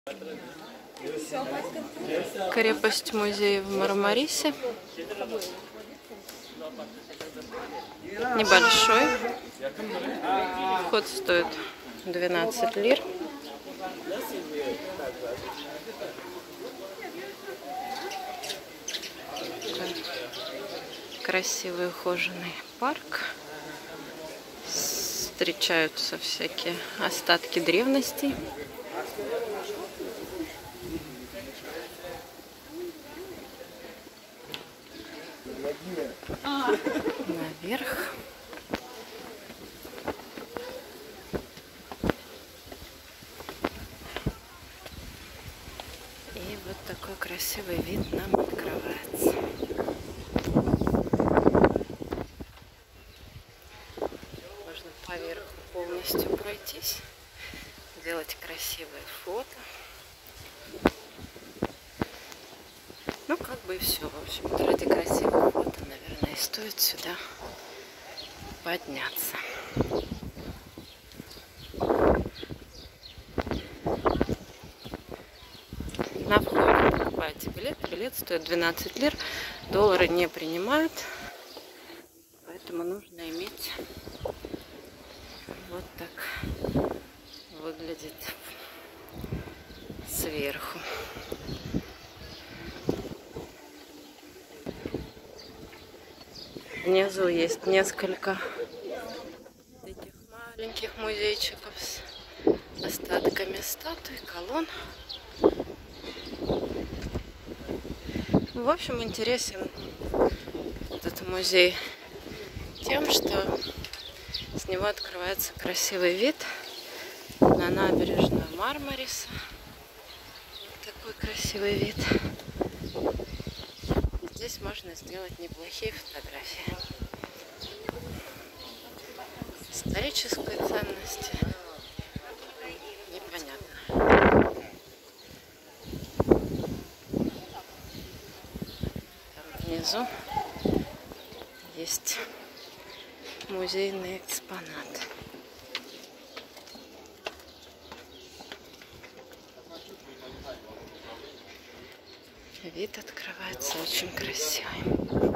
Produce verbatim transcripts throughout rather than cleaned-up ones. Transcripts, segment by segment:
Крепость-музей в Мармарисе. Небольшой. Вход стоит двенадцать лир. Красивый ухоженный парк. Встречаются всякие остатки древностей. Наверх. И вот такой красивый вид нам открывается. Можно поверху полностью пройтись, сделать красивые фото. Ну, как бы и все. В общем, ради красивых фото, наверное, и стоит сюда подняться. На входе покупаете билет. Билет стоит двенадцать лир. Доллары не принимают. Поэтому нужно иметь. Вот так выглядит сверху. Внизу есть несколько таких маленьких музейчиков с остатками статуй, колонн. В общем, интересен этот музей тем, что с него открывается красивый вид на набережную Мармариса. Вот такой красивый вид. Здесь можно сделать неплохие фотографии. Исторической ценности непонятно. Там внизу есть музейный экспонат. Вид открывается очень красивый.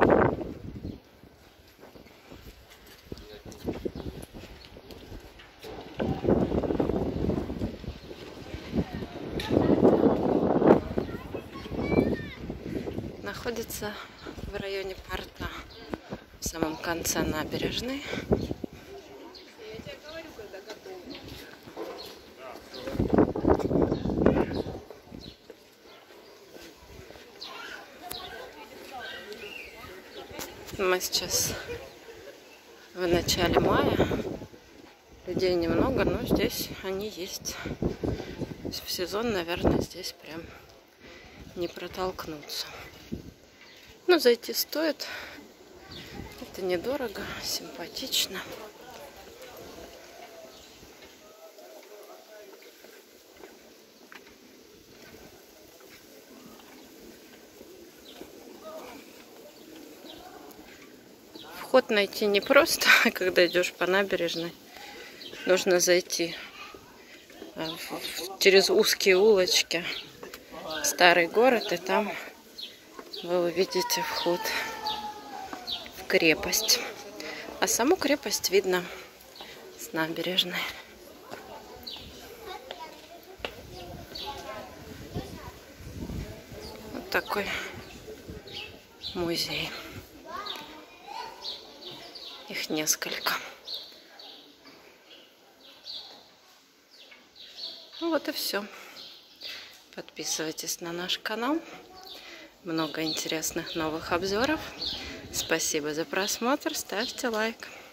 Находится в районе порта, в самом конце набережной. Мы сейчас в начале мая. Людей немного, но здесь они есть. В сезон, наверное, здесь прям не протолкнуться. Но зайти стоит. Это недорого, симпатично. Вход найти непросто, когда идешь по набережной. Нужно зайти через узкие улочки в старый город, и там вы увидите вход в крепость. А саму крепость видно с набережной. Вот такой музей. Их несколько. Ну вот и все. Подписывайтесь на наш канал. Много интересных новых обзоров. Спасибо за просмотр. Ставьте лайк.